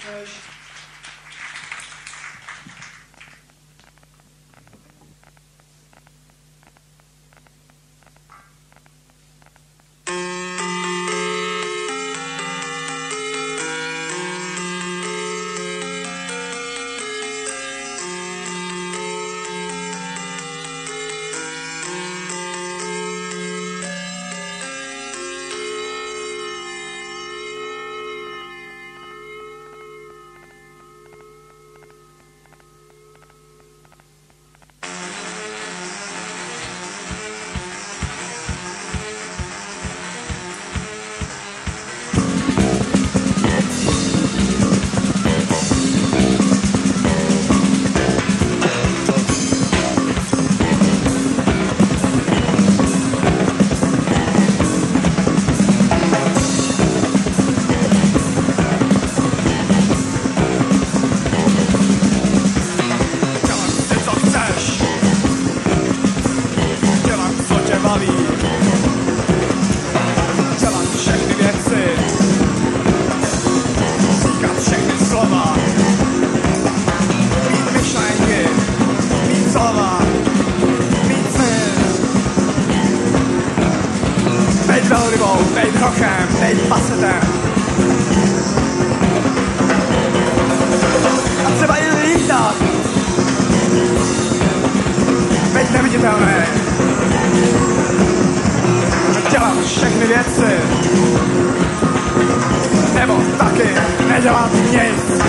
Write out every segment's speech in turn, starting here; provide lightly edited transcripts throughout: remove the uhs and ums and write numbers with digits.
chceš. Bejt rochem, bejt basetem. A třeba i lítat. Bejt neviditelný. Dělat všechny věci. Nebo taky nedělat nic.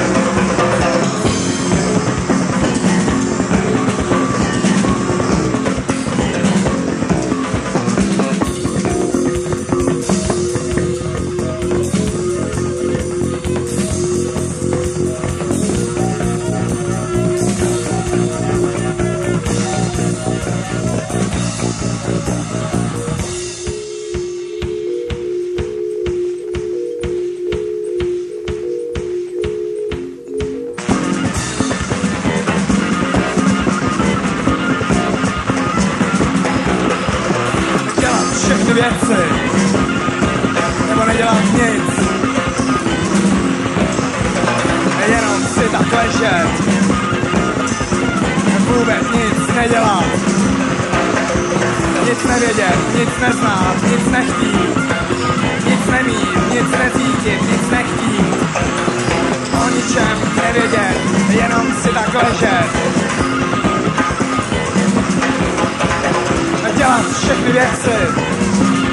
Věci, nebo nedělat nic, jenom si tak ležet, vůbec nic nedělat, nic nevědět, nic neznát, nic nechtít, nic nemít, nic necítit, nic nechtít, o ničem nevědět, jenom si tak ležet, dělat všechny věci.